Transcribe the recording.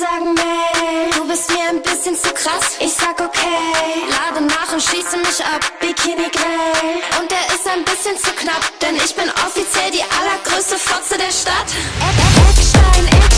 sagen, nee, du bist mir ein bisschen zu krass. Ich sag okay, lade nach und schieße mich ab, Bikini grell. Und der ist ein bisschen zu knapp, denn ich bin offiziell die allergrößte Fotze der Stadt. Eckstein,